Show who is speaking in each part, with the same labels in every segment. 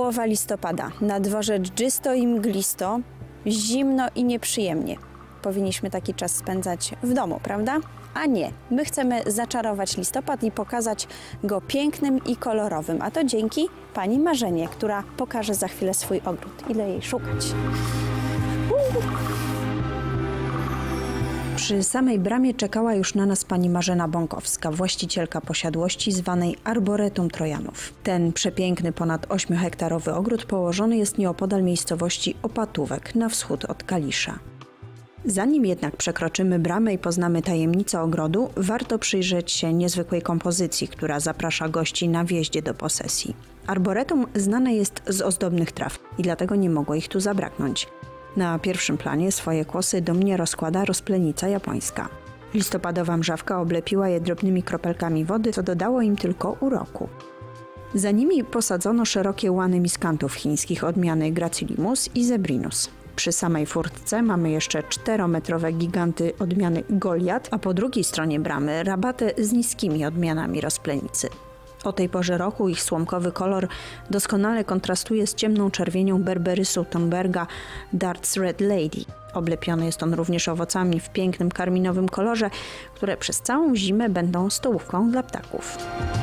Speaker 1: połowa listopada. Na dworze dżisto i mglisto, zimno i nieprzyjemnie. Powinniśmy taki czas spędzać w domu, prawda? A nie, my chcemy zaczarować listopad i pokazać go pięknym i kolorowym, a to dzięki pani Marzenie, która pokaże za chwilę swój ogród. Ile jej szukać? Przy samej bramie czekała już na nas pani Marzena Bąkowska, właścicielka posiadłości zwanej Arboretum Trojanów. Ten przepiękny, ponad 8-hektarowy ogród położony jest nieopodal miejscowości Opatówek, na wschód od Kalisza. Zanim jednak przekroczymy bramę i poznamy tajemnicę ogrodu, warto przyjrzeć się niezwykłej kompozycji, która zaprasza gości na wjeździe do posesji. Arboretum znane jest z ozdobnych traw i dlatego nie mogło ich tu zabraknąć. Na pierwszym planie swoje kłosy dumnie rozkłada rozplenica japońska. Listopadowa mrzawka oblepiła je drobnymi kropelkami wody, co dodało im tylko uroku. Za nimi posadzono szerokie łany miskantów chińskich odmiany Gracilimus i Zebrinus. Przy samej furtce mamy jeszcze 4-metrowe giganty odmiany Goliat, a po drugiej stronie bramy rabaty z niskimi odmianami rozplenicy. O tej porze roku ich słomkowy kolor doskonale kontrastuje z ciemną czerwienią berberysu Thunberga Dart's Red Lady. Oblepiony jest on również owocami w pięknym karminowym kolorze, które przez całą zimę będą stołówką dla ptaków.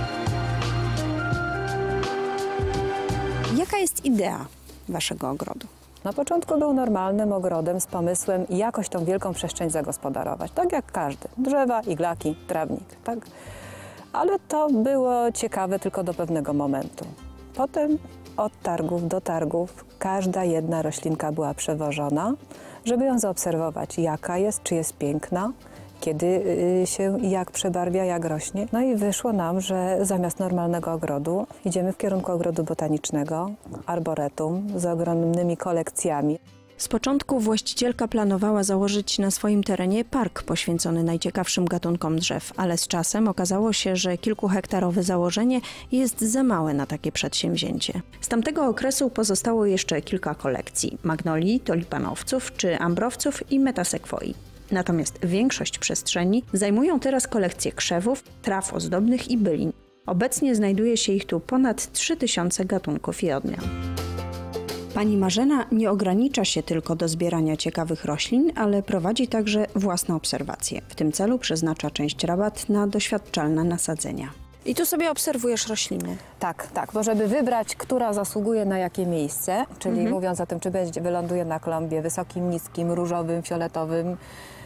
Speaker 1: Jaka jest idea waszego ogrodu?
Speaker 2: Na początku był normalnym ogrodem z pomysłem, jakoś tą wielką przestrzeń zagospodarować. Tak jak każdy. Drzewa, iglaki, trawnik. Tak? Ale to było ciekawe tylko do pewnego momentu. Potem od targów do targów każda jedna roślinka była przewożona, żeby ją zaobserwować, jaka jest, czy jest piękna, kiedy się i jak przebarwia, jak rośnie. No i wyszło nam, że zamiast normalnego ogrodu idziemy w kierunku ogrodu botanicznego, arboretum z ogromnymi kolekcjami.
Speaker 1: Z początku właścicielka planowała założyć na swoim terenie park poświęcony najciekawszym gatunkom drzew, ale z czasem okazało się, że kilkuhektarowe założenie jest za małe na takie przedsięwzięcie. Z tamtego okresu pozostało jeszcze kilka kolekcji: magnolii, tulipanowców czy ambrowców i metasekwoi. Natomiast większość przestrzeni zajmują teraz kolekcje krzewów, traw ozdobnych i bylin. Obecnie znajduje się ich tu ponad 3000 gatunków i odmian. Pani Marzena nie ogranicza się tylko do zbierania ciekawych roślin, ale prowadzi także własne obserwacje. W tym celu przeznacza część rabat na doświadczalne nasadzenia. I tu sobie obserwujesz rośliny.
Speaker 2: Tak, bo żeby wybrać, która zasługuje na jakie miejsce, czyli mówiąc o tym, czy wyląduje na klombie wysokim, niskim, różowym, fioletowym,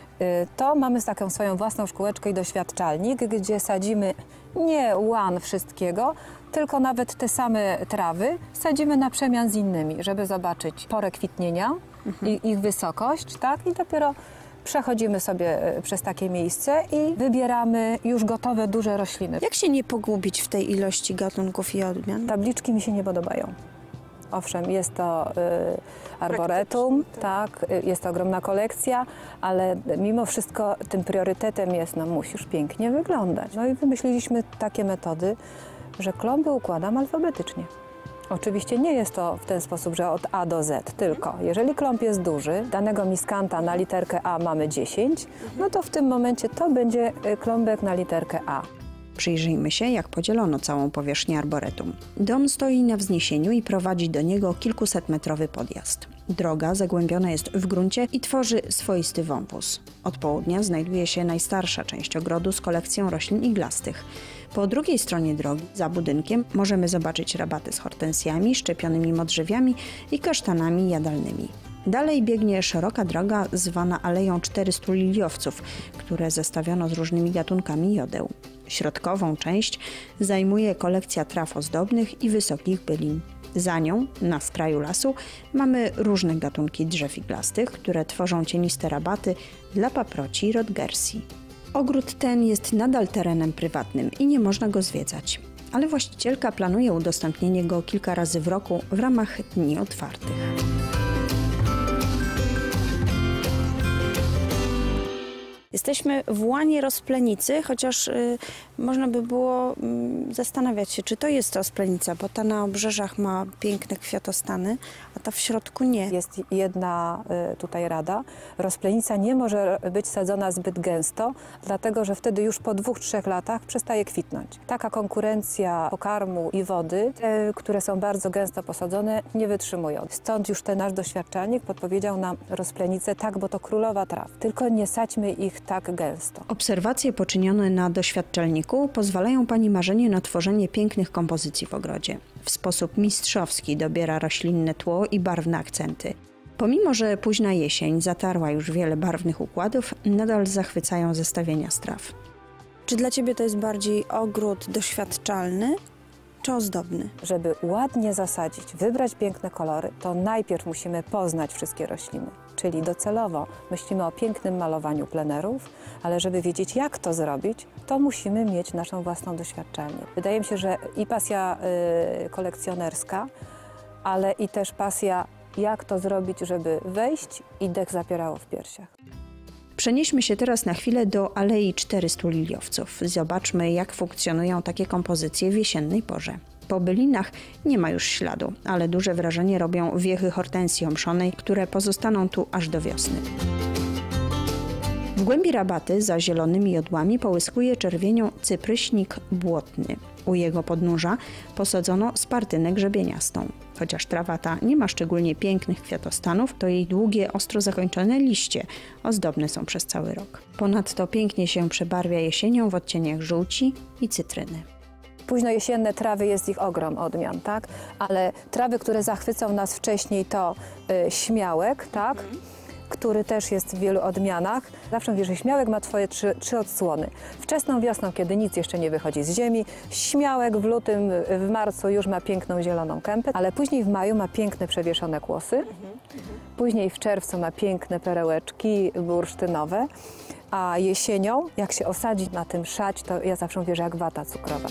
Speaker 2: to mamy taką swoją własną szkółeczkę i doświadczalnik, gdzie sadzimy nie łan wszystkiego, tylko nawet te same trawy sadzimy na przemian z innymi, żeby zobaczyć porę kwitnienia i ich wysokość, tak? I dopiero przechodzimy sobie przez takie miejsce i wybieramy już gotowe, duże rośliny.
Speaker 1: Jak się nie pogubić w tej ilości gatunków i odmian?
Speaker 2: Tabliczki mi się nie podobają. Owszem, jest to arboretum, tak, jest to ogromna kolekcja, ale mimo wszystko tym priorytetem jest, no musisz pięknie wyglądać. No i wymyśliliśmy takie metody, że klomby układam alfabetycznie. Oczywiście nie jest to w ten sposób, że od A do Z, tylko jeżeli klomb jest duży, danego miskanta na literkę A mamy 10, no to w tym momencie to będzie klombek na literkę A.
Speaker 1: Przyjrzyjmy się, jak podzielono całą powierzchnię arboretum. Dom stoi na wzniesieniu i prowadzi do niego kilkusetmetrowy podjazd. Droga zagłębiona jest w gruncie i tworzy swoisty wąwóz. Od południa znajduje się najstarsza część ogrodu z kolekcją roślin iglastych. Po drugiej stronie drogi, za budynkiem, możemy zobaczyć rabaty z hortensjami, szczepionymi modrzewiami i kasztanami jadalnymi. Dalej biegnie szeroka droga zwana Aleją 400 liliowców, które zestawiono z różnymi gatunkami jodeł. Środkową część zajmuje kolekcja traw ozdobnych i wysokich bylin. Za nią, na skraju lasu, mamy różne gatunki drzew iglastych, które tworzą cieniste rabaty dla paproci i rodgersii. Ogród ten jest nadal terenem prywatnym i nie można go zwiedzać, ale właścicielka planuje udostępnienie go kilka razy w roku w ramach dni otwartych. Jesteśmy w łanie rozplenicy, chociaż można by było zastanawiać się, czy to jest rozplenica, bo ta na obrzeżach ma piękne kwiatostany, a ta w środku nie.
Speaker 2: Jest jedna tutaj rada. Rozplenica nie może być sadzona zbyt gęsto, dlatego że wtedy już po 2-3 latach przestaje kwitnąć. Taka konkurencja pokarmu i wody, te, które są bardzo gęsto posadzone, nie wytrzymują. Stąd już ten nasz doświadczalnik podpowiedział nam rozplenicę, tak, bo to królowa traw. Tylko nie sadźmy ich tak gęsto.
Speaker 1: Obserwacje poczynione na doświadczalniku pozwalają pani Marzenie na tworzenie pięknych kompozycji w ogrodzie. W sposób mistrzowski dobiera roślinne tło i barwne akcenty. Pomimo że późna jesień zatarła już wiele barwnych układów, nadal zachwycają zestawienia straw. Czy dla ciebie to jest bardziej ogród doświadczalny czy ozdobny?
Speaker 2: Żeby ładnie zasadzić, wybrać piękne kolory, to najpierw musimy poznać wszystkie rośliny. Czyli docelowo myślimy o pięknym malowaniu plenerów, ale żeby wiedzieć, jak to zrobić, to musimy mieć naszą własną doświadczalnię. Wydaje mi się, że i pasja kolekcjonerska, ale i też pasja, jak to zrobić, żeby wejść i dech zapierało w piersiach.
Speaker 1: Przenieśmy się teraz na chwilę do Alei 400 Liliowców. Zobaczmy, jak funkcjonują takie kompozycje w jesiennej porze. Po bylinach nie ma już śladu, ale duże wrażenie robią wiechy hortensji omszonej, które pozostaną tu aż do wiosny. W głębi rabaty za zielonymi jodłami połyskuje czerwienią cypryśnik błotny. U jego podnóża posadzono spartynę grzebieniastą. Chociaż trawa ta nie ma szczególnie pięknych kwiatostanów, to jej długie, ostro zakończone liście ozdobne są przez cały rok. Ponadto pięknie się przebarwia jesienią w odcieniach żółci i cytryny.
Speaker 2: Późnojesienne trawy, jest ich ogrom odmian, tak? Ale trawy, które zachwycą nas wcześniej, to śmiałek, tak? Który też jest w wielu odmianach. Zawsze mówię, że śmiałek ma swoje trzy odsłony. Wczesną wiosną, kiedy nic jeszcze nie wychodzi z ziemi, śmiałek w lutym, w marcu już ma piękną zieloną kępę, ale później w maju ma piękne przewieszone kłosy, później w czerwcu ma piękne perełeczki bursztynowe, a jesienią, jak się osadzi na tym szać, to ja zawsze mówię, że jak wata cukrowa.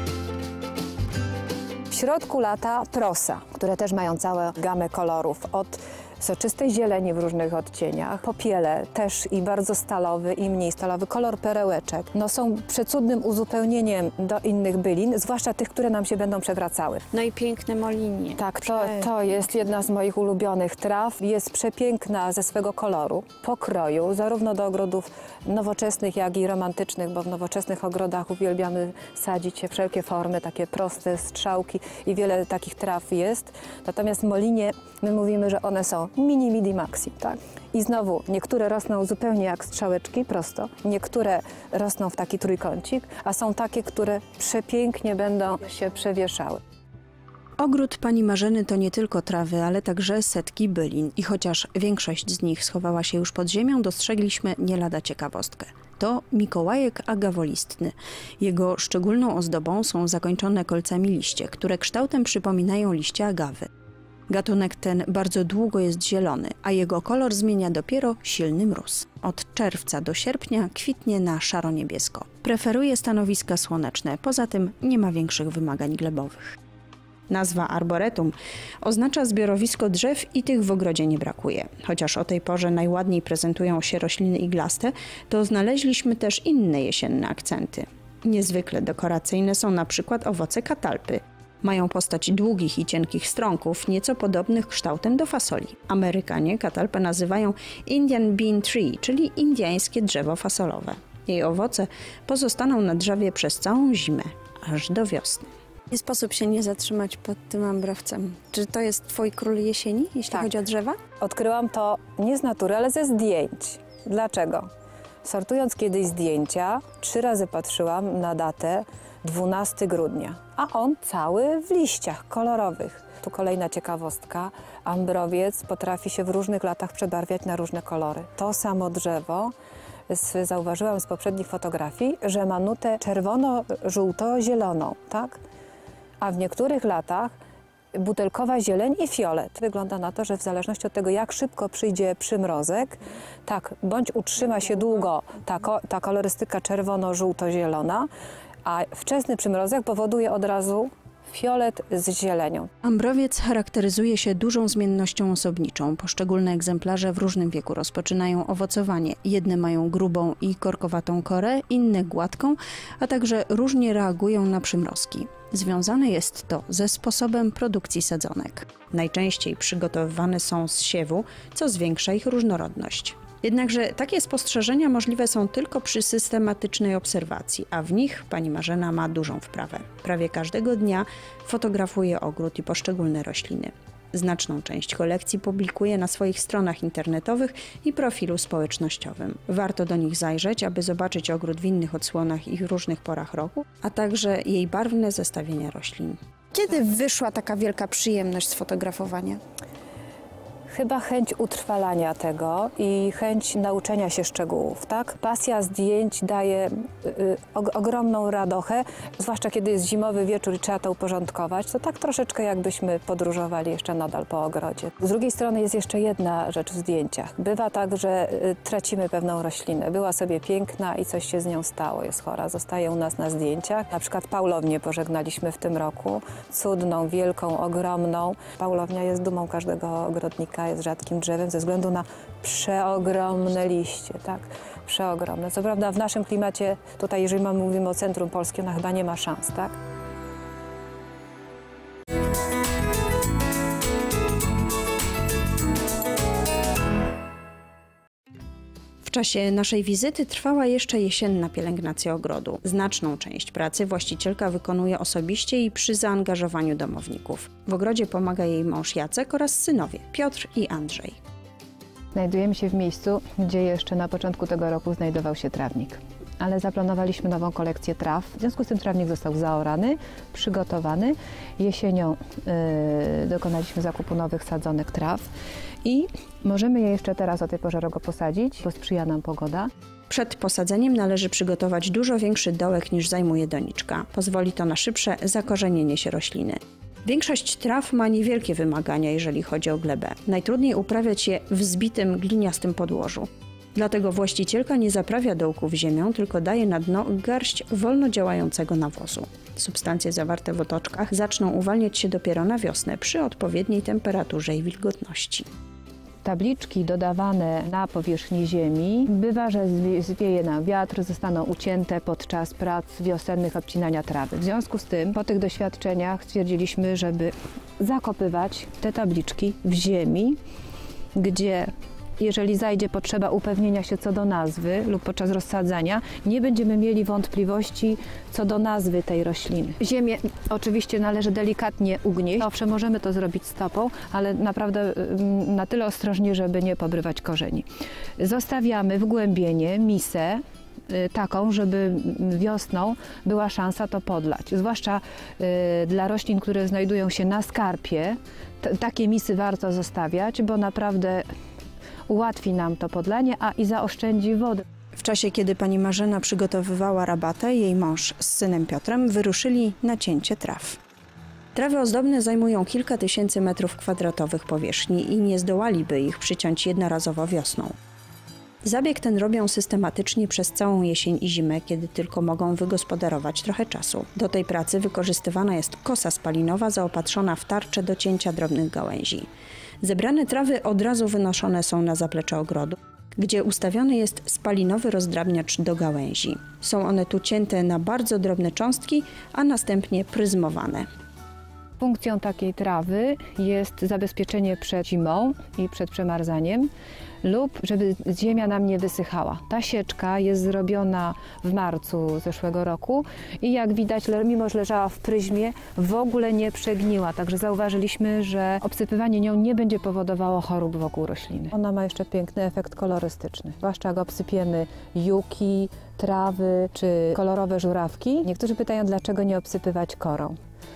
Speaker 2: W środku lata prosa, które też mają całą gamę kolorów, od soczystej zieleni w różnych odcieniach, popiele też i bardzo stalowy, i mniej stalowy, kolor perełeczek. No są przecudnym uzupełnieniem do innych bylin, zwłaszcza tych, które nam się będą przewracały.
Speaker 1: No i piękne molinie.
Speaker 2: Tak, to jest jedna z moich ulubionych traw. Jest przepiękna ze swego koloru, pokroju, zarówno do ogrodów nowoczesnych, jak i romantycznych, bo w nowoczesnych ogrodach uwielbiamy sadzić się wszelkie formy, takie proste strzałki i wiele takich traw jest. Natomiast molinie, my mówimy, że one są mini, midi, maxi, tak? I znowu, niektóre rosną zupełnie jak strzałeczki, prosto, niektóre rosną w taki trójkącik, a są takie, które przepięknie będą się przewieszały.
Speaker 1: Ogród pani Marzeny to nie tylko trawy, ale także setki bylin. I chociaż większość z nich schowała się już pod ziemią, dostrzegliśmy nie lada ciekawostkę. To mikołajek agawolistny. Jego szczególną ozdobą są zakończone kolcami liście, które kształtem przypominają liście agawy. Gatunek ten bardzo długo jest zielony, a jego kolor zmienia dopiero silny mróz. Od czerwca do sierpnia kwitnie na szaro-niebiesko. Preferuje stanowiska słoneczne, poza tym nie ma większych wymagań glebowych. Nazwa arboretum oznacza zbiorowisko drzew i tych w ogrodzie nie brakuje. Chociaż o tej porze najładniej prezentują się rośliny iglaste, to znaleźliśmy też inne jesienne akcenty. Niezwykle dekoracyjne są na przykład owoce katalpy. Mają postać długich i cienkich strąków, nieco podobnych kształtem do fasoli. Amerykanie katalpę nazywają Indian Bean Tree, czyli indyjskie drzewo fasolowe. Jej owoce pozostaną na drzewie przez całą zimę, aż do wiosny. Nie sposób się nie zatrzymać pod tym ambrowcem. Czy to jest twój król jesieni, jeśli chodzi o drzewa?
Speaker 2: Odkryłam to nie z natury, ale ze zdjęć. Dlaczego? Sortując kiedyś zdjęcia, 3 razy patrzyłam na datę 12 grudnia, a on cały w liściach kolorowych. Tu kolejna ciekawostka. Ambrowiec potrafi się w różnych latach przebarwiać na różne kolory. To samo drzewo, zauważyłam z poprzednich fotografii, że ma nutę czerwono-żółto-zieloną, tak? A w niektórych latach butelkowa zieleń i fiolet. Wygląda na to, że w zależności od tego, jak szybko przyjdzie przymrozek, tak, bądź utrzyma się długo ta kolorystyka czerwono-żółto-zielona, a wczesny przymrozek powoduje od razu fiolet z zielenią.
Speaker 1: Ambrowiec charakteryzuje się dużą zmiennością osobniczą. Poszczególne egzemplarze w różnym wieku rozpoczynają owocowanie. Jedne mają grubą i korkowatą korę, inne gładką, a także różnie reagują na przymrozki. Związane jest to ze sposobem produkcji sadzonek. Najczęściej przygotowywane są z siewu, co zwiększa ich różnorodność. Jednakże takie spostrzeżenia możliwe są tylko przy systematycznej obserwacji, a w nich pani Marzena ma dużą wprawę. Prawie każdego dnia fotografuje ogród i poszczególne rośliny. Znaczną część kolekcji publikuje na swoich stronach internetowych i profilu społecznościowym. Warto do nich zajrzeć, aby zobaczyć ogród w innych odsłonach i różnych porach roku, a także jej barwne zestawienia roślin. Kiedy wyszła taka wielka przyjemność z fotografowania?
Speaker 2: Chyba chęć utrwalania tego i chęć nauczenia się szczegółów, tak? Pasja zdjęć daje ogromną radochę, zwłaszcza kiedy jest zimowy wieczór i trzeba to uporządkować, to tak troszeczkę jakbyśmy podróżowali jeszcze nadal po ogrodzie. Z drugiej strony jest jeszcze jedna rzecz w zdjęciach. Bywa tak, że tracimy pewną roślinę. Była sobie piękna i coś się z nią stało, jest chora. Zostaje u nas na zdjęciach. Na przykład paulownię pożegnaliśmy w tym roku. Cudną, wielką, ogromną. Paulownia jest dumą każdego ogrodnika. Jest rzadkim drzewem ze względu na przeogromne liście, tak? Przeogromne. Co prawda w naszym klimacie, tutaj jeżeli mówimy o centrum polskim, ona chyba nie ma szans, tak?
Speaker 1: W czasie naszej wizyty trwała jeszcze jesienna pielęgnacja ogrodu. Znaczną część pracy właścicielka wykonuje osobiście i przy zaangażowaniu domowników. W ogrodzie pomaga jej mąż Jacek oraz synowie Piotr i Andrzej.
Speaker 3: Znajdujemy się w miejscu, gdzie jeszcze na początku tego roku znajdował się trawnik. Ale zaplanowaliśmy nową kolekcję traw. W związku z tym trawnik został zaorany, przygotowany. Jesienią dokonaliśmy zakupu nowych sadzonek traw i możemy je jeszcze teraz o tej porze roku posadzić, bo sprzyja nam pogoda.
Speaker 1: Przed posadzeniem należy przygotować dużo większy dołek niż zajmuje doniczka. Pozwoli to na szybsze zakorzenienie się rośliny. Większość traw ma niewielkie wymagania, jeżeli chodzi o glebę. Najtrudniej uprawiać je w zbitym, gliniastym podłożu. Dlatego właścicielka nie zaprawia dołków ziemią, tylko daje na dno garść wolno działającego nawozu. Substancje zawarte w otoczkach zaczną uwalniać się dopiero na wiosnę przy odpowiedniej temperaturze i wilgotności.
Speaker 3: Tabliczki dodawane na powierzchni ziemi, bywa, że zwieje nam wiatr, zostaną ucięte podczas prac wiosennych obcinania trawy. W związku z tym, po tych doświadczeniach stwierdziliśmy, żeby zakopywać te tabliczki w ziemi, gdzie jeżeli zajdzie potrzeba upewnienia się co do nazwy lub podczas rozsadzania, nie będziemy mieli wątpliwości co do nazwy tej rośliny. Ziemię oczywiście należy delikatnie ugnieść. Owszem, możemy to zrobić stopą, ale naprawdę na tyle ostrożnie, żeby nie pobrywać korzeni. Zostawiamy wgłębienie, misę, taką, żeby wiosną była szansa to podlać. Zwłaszcza dla roślin, które znajdują się na skarpie, takie misy warto zostawiać, bo naprawdę ułatwi nam to podlanie, a i zaoszczędzi wody.
Speaker 1: W czasie, kiedy pani Marzena przygotowywała rabatę, jej mąż z synem Piotrem wyruszyli na cięcie traw. Trawy ozdobne zajmują kilka tysięcy metrów kwadratowych powierzchni i nie zdołaliby ich przyciąć jednorazowo wiosną. Zabieg ten robią systematycznie przez całą jesień i zimę, kiedy tylko mogą wygospodarować trochę czasu. Do tej pracy wykorzystywana jest kosa spalinowa zaopatrzona w tarczę do cięcia drobnych gałęzi. Zebrane trawy od razu wynoszone są na zaplecze ogrodu, gdzie ustawiony jest spalinowy rozdrabniacz do gałęzi. Są one tu cięte na bardzo drobne cząstki, a następnie pryzmowane.
Speaker 3: Funkcją takiej trawy jest zabezpieczenie przed zimą i przed przemarzaniem lub żeby ziemia nam nie wysychała. Ta sieczka jest zrobiona w marcu zeszłego roku i jak widać, mimo że leżała w pryzmie, w ogóle nie przegniła. Także zauważyliśmy, że obsypywanie nią nie będzie powodowało chorób wokół rośliny. Ona ma jeszcze piękny efekt kolorystyczny, zwłaszcza jak obsypiemy juki, trawy czy kolorowe żurawki. Niektórzy pytają, dlaczego nie obsypywać korą.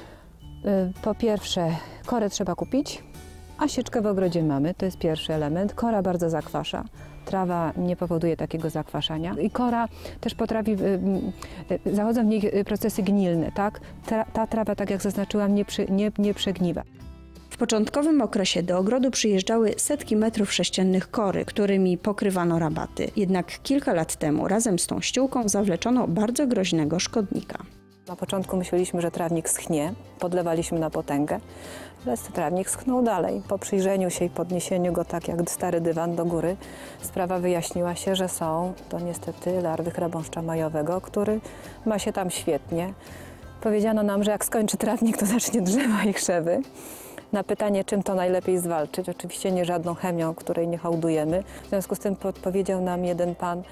Speaker 3: Po pierwsze, korę trzeba kupić, a sieczkę w ogrodzie mamy, to jest pierwszy element. Kora bardzo zakwasza, trawa nie powoduje takiego zakwaszania i kora też potrafi, zachodzą w niej procesy gnilne, tak? Ta trawa, tak jak zaznaczyłam, nie przegniwa.
Speaker 1: W początkowym okresie do ogrodu przyjeżdżały setki metrów sześciennych kory, którymi pokrywano rabaty. Jednak kilka lat temu razem z tą ściółką zawleczono bardzo groźnego szkodnika.
Speaker 2: Na początku myśleliśmy, że trawnik schnie, podlewaliśmy na potęgę, ale trawnik schnął dalej. Po przyjrzeniu się i podniesieniu go tak jak stary dywan do góry, sprawa wyjaśniła się, że są to niestety larwy chrabąszcza majowego, który ma się tam świetnie. Powiedziano nam, że jak skończy trawnik, to zacznie drzewa i krzewy. Na pytanie, czym to najlepiej zwalczyć, oczywiście nie żadną chemią, której nie hołdujemy. W związku z tym podpowiedział nam jeden pan,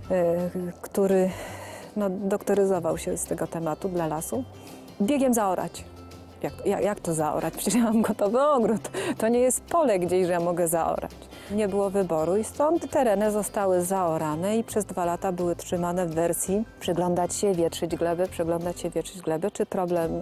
Speaker 2: który doktoryzował się z tego tematu dla lasu. Biegiem zaorać. Jak to zaorać? Przecież ja mam gotowy ogród. To nie jest pole gdzieś, że ja mogę zaorać. Nie było wyboru i stąd tereny zostały zaorane i przez 2 lata były trzymane w wersji przyglądać się, wietrzyć glebę, przyglądać się, wietrzyć glebę. Czy problem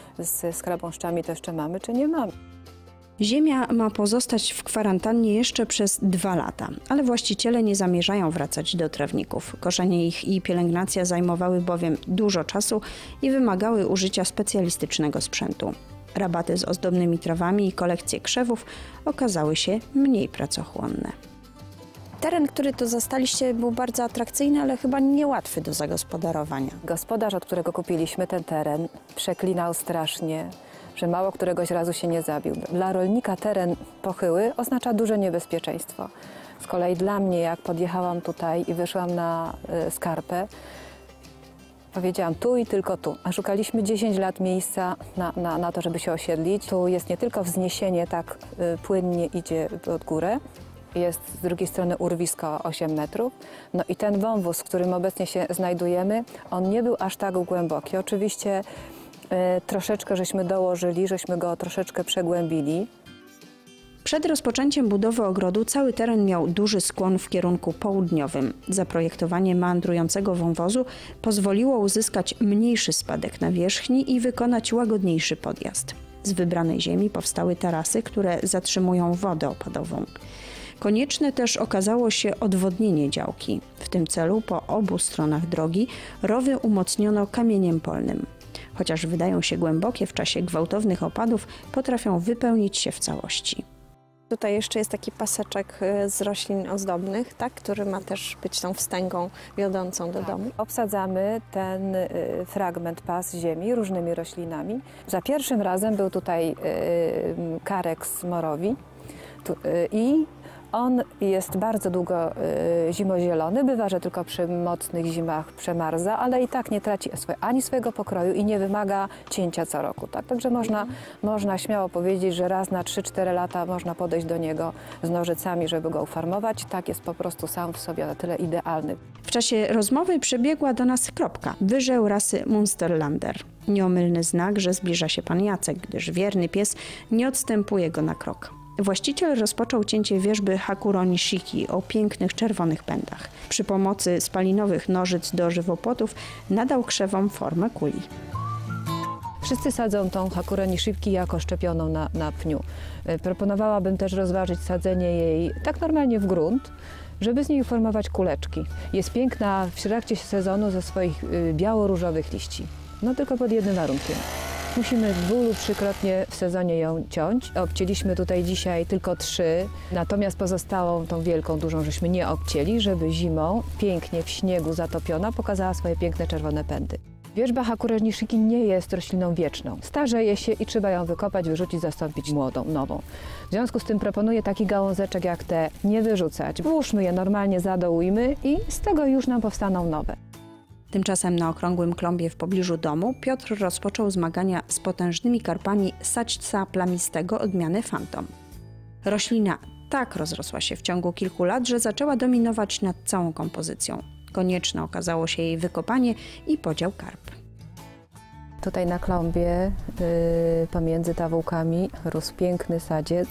Speaker 2: z chrabąszczami to jeszcze mamy, czy nie mamy?
Speaker 1: Ziemia ma pozostać w kwarantannie jeszcze przez 2 lata, ale właściciele nie zamierzają wracać do trawników. Koszenie ich i pielęgnacja zajmowały bowiem dużo czasu i wymagały użycia specjalistycznego sprzętu. Rabaty z ozdobnymi trawami i kolekcje krzewów okazały się mniej pracochłonne. Teren, który tu zastaliście, był bardzo atrakcyjny, ale chyba niełatwy do zagospodarowania.
Speaker 2: Gospodarz, od którego kupiliśmy ten teren, przeklinał strasznie, że mało któregoś razu się nie zabił. Dla rolnika teren pochyły oznacza duże niebezpieczeństwo. Z kolei dla mnie, jak podjechałam tutaj i wyszłam na skarpę, powiedziałam tu i tylko tu. A szukaliśmy 10 lat miejsca na to, żeby się osiedlić. Tu jest nie tylko wzniesienie, tak płynnie idzie pod górę. Jest z drugiej strony urwisko 8 metrów. No i ten wąwóz, w którym obecnie się znajdujemy, on nie był aż tak głęboki. Oczywiście troszeczkę żeśmy dołożyli, żeśmy go troszeczkę przegłębili.
Speaker 1: Przed rozpoczęciem budowy ogrodu cały teren miał duży skłon w kierunku południowym. Zaprojektowanie meandrującego wąwozu pozwoliło uzyskać mniejszy spadek nawierzchni i wykonać łagodniejszy podjazd. Z wybranej ziemi powstały tarasy, które zatrzymują wodę opadową. Konieczne też okazało się odwodnienie działki. W tym celu po obu stronach drogi rowy umocniono kamieniem polnym. Chociaż wydają się głębokie, w czasie gwałtownych opadów potrafią wypełnić się w całości.
Speaker 4: Tutaj jeszcze jest taki paseczek z roślin ozdobnych, tak, który ma też być tą wstęgą wiodącą do domu.
Speaker 2: Obsadzamy ten fragment pas ziemi różnymi roślinami. Za pierwszym razem był tutaj Carex morowi i on jest bardzo długo zimozielony, bywa, że tylko przy mocnych zimach przemarza, ale i tak nie traci ani swojego pokroju i nie wymaga cięcia co roku. Tak? Także można śmiało powiedzieć, że raz na 3-4 lata można podejść do niego z nożycami, żeby go ufarmować. Tak jest po prostu sam w sobie na tyle idealny.
Speaker 1: W czasie rozmowy przybiegła do nas kropka, wyżeł rasy Munsterlander. Nieomylny znak, że zbliża się pan Jacek, gdyż wierny pies nie odstępuje go na krok. Właściciel rozpoczął cięcie wierzby Hakuro Nishiki o pięknych czerwonych pędach. Przy pomocy spalinowych nożyc do żywopłotów nadał krzewom formę kuli.
Speaker 2: Wszyscy sadzą tą Hakuro Nishiki jako szczepioną na pniu. Proponowałabym też rozważyć sadzenie jej tak normalnie w grunt, żeby z niej formować kuleczki. Jest piękna w trakcie sezonu ze swoich biało-różowych liści. No tylko pod jednym warunkiem. Musimy 2 lub 3-krotnie w sezonie ją ciąć. Obcięliśmy tutaj dzisiaj tylko 3, natomiast pozostałą, tą wielką, dużą, żeśmy nie obcięli, żeby zimą, pięknie w śniegu zatopiona, pokazała swoje piękne czerwone pędy. Wierzba Hakuro Nishiki nie jest rośliną wieczną. Starzeje się i trzeba ją wykopać, wyrzucić, zastąpić młodą, nową. W związku z tym proponuję taki gałązeczek jak te nie wyrzucać. Włóżmy je normalnie, zadołujmy i z tego już nam powstaną nowe.
Speaker 1: Tymczasem na okrągłym klombie w pobliżu domu Piotr rozpoczął zmagania z potężnymi karpami saćca plamistego odmiany Phantom. Roślina tak rozrosła się w ciągu kilku lat, że zaczęła dominować nad całą kompozycją. Konieczne okazało się jej wykopanie i podział karp.
Speaker 2: Tutaj na klombie pomiędzy tawułkami rósł piękny sadziec,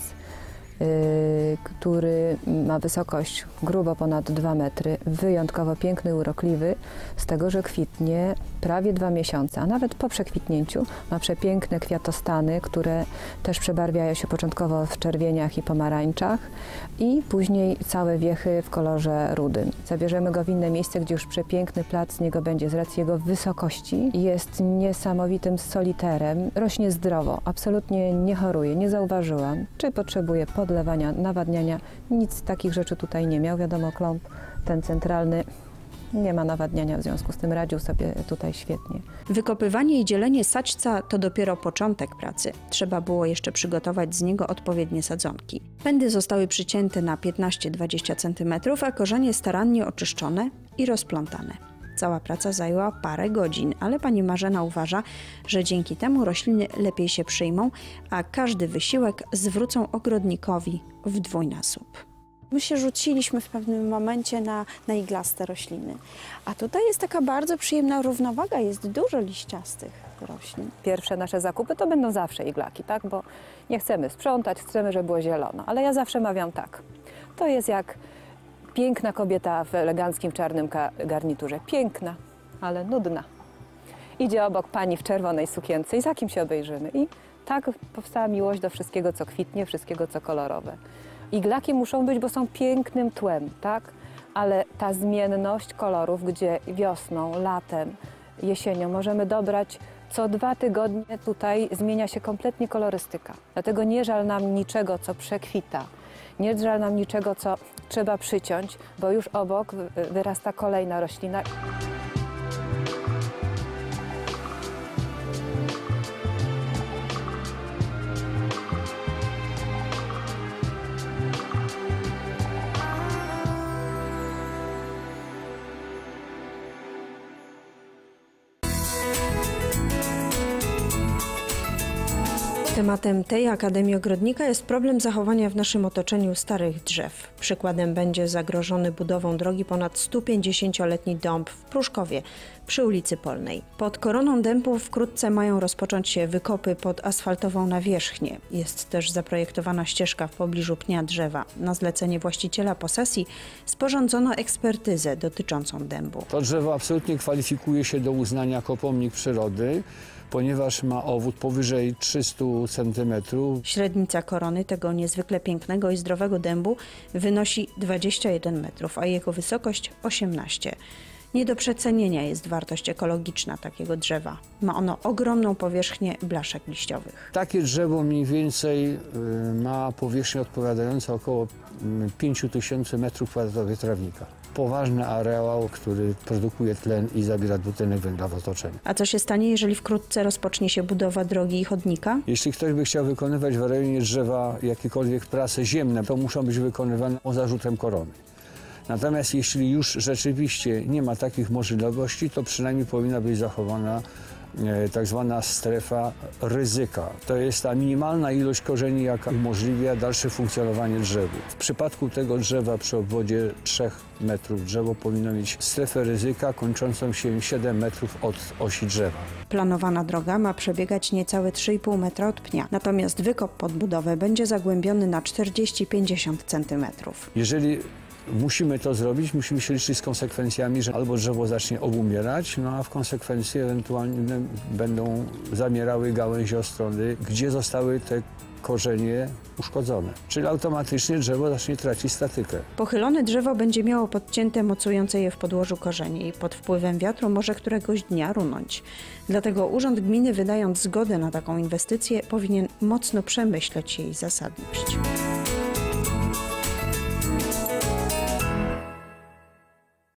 Speaker 2: który ma wysokość grubo ponad 2 metry, wyjątkowo piękny, urokliwy, z tego, że kwitnie prawie 2 miesiące, a nawet po przekwitnięciu ma przepiękne kwiatostany, które też przebarwiają się początkowo w czerwieniach i pomarańczach i później całe wiechy w kolorze rudym. Zabierzemy go w inne miejsce, gdzie już przepiękny plac z niego będzie z racji jego wysokości. Jest niesamowitym soliterem, rośnie zdrowo, absolutnie nie choruje, nie zauważyłam, czy potrzebuje podlewania, nawadniania, nic z takich rzeczy tutaj nie miał. Wiadomo, klomb ten centralny Nie ma nawadniania, w związku z tym radził sobie tutaj świetnie.
Speaker 1: Wykopywanie i dzielenie saćca to dopiero początek pracy. Trzeba było jeszcze przygotować z niego odpowiednie sadzonki. Pędy zostały przycięte na 15-20 cm, a korzenie starannie oczyszczone i rozplątane. Cała praca zajęła parę godzin, ale pani Marzena uważa, że dzięki temu rośliny lepiej się przyjmą, a każdy wysiłek zwrócą ogrodnikowi w dwójnasób.
Speaker 4: My się rzuciliśmy w pewnym momencie na iglaste rośliny, a tutaj jest taka bardzo przyjemna równowaga, jest dużo liściastych roślin.
Speaker 2: Pierwsze nasze zakupy to będą zawsze iglaki, tak? Bo nie chcemy sprzątać, chcemy, żeby było zielono. Ale ja zawsze mawiam tak, to jest jak piękna kobieta w eleganckim czarnym garniturze. Piękna, ale nudna. Idzie obok pani w czerwonej sukience i za kim się obejrzymy. I tak powstała miłość do wszystkiego, co kwitnie, wszystkiego, co kolorowe. Iglaki muszą być, bo są pięknym tłem, tak? Ale ta zmienność kolorów, gdzie wiosną, latem, jesienią możemy dobrać co 2 tygodnie, tutaj zmienia się kompletnie kolorystyka. Dlatego nie żal nam niczego, co przekwita. Nie żal nam niczego, co trzeba przyciąć, bo już obok wyrasta kolejna roślina.
Speaker 1: Tematem tej Akademii Ogrodnika jest problem zachowania w naszym otoczeniu starych drzew. Przykładem będzie zagrożony budową drogi ponad 150-letni dąb w Pruszkowie przy ulicy Polnej. Pod koroną dębów wkrótce mają rozpocząć się wykopy pod asfaltową nawierzchnię. Jest też zaprojektowana ścieżka w pobliżu pnia drzewa. Na zlecenie właściciela posesji sporządzono ekspertyzę dotyczącą dębu.
Speaker 5: To drzewo absolutnie kwalifikuje się do uznania jako pomnik przyrody, ponieważ ma owód powyżej 300 cm.
Speaker 1: Średnica korony tego niezwykle pięknego i zdrowego dębu wynosi 21 metrów, a jego wysokość 18. Nie do przecenienia jest wartość ekologiczna takiego drzewa. Ma ono ogromną powierzchnię blaszek liściowych.
Speaker 5: Takie drzewo mniej więcej ma powierzchnię odpowiadającą około 5000 m2 trawnika. Poważny areał, który produkuje tlen i zabiera dwutlenek węgla w otoczeniu.
Speaker 1: A co się stanie, jeżeli wkrótce rozpocznie się budowa drogi i chodnika?
Speaker 5: Jeśli ktoś by chciał wykonywać w rejonie drzewa jakiekolwiek prace ziemne, to muszą być wykonywane z zarzutem korony. Natomiast jeśli już rzeczywiście nie ma takich możliwości, to przynajmniej powinna być zachowana tak zwana strefa ryzyka. To jest ta minimalna ilość korzeni, jaka umożliwia dalsze funkcjonowanie drzewu. W przypadku tego drzewa przy obwodzie 3 metrów drzewo powinno mieć strefę ryzyka kończącą się 7 metrów od osi drzewa.
Speaker 1: Planowana droga ma przebiegać niecałe 3,5 metra od pnia, natomiast wykop pod budowę będzie zagłębiony na 40-50 cm.
Speaker 5: Jeżeli musimy to zrobić, musimy się liczyć z konsekwencjami, że albo drzewo zacznie obumierać, no a w konsekwencji ewentualnie będą zamierały gałęziostrony, gdzie zostały te korzenie uszkodzone. Czyli automatycznie drzewo zacznie tracić statykę.
Speaker 1: Pochylone drzewo będzie miało podcięte mocujące je w podłożu korzenie i pod wpływem wiatru może któregoś dnia runąć. Dlatego Urząd Gminy, wydając zgodę na taką inwestycję, powinien mocno przemyśleć jej zasadność.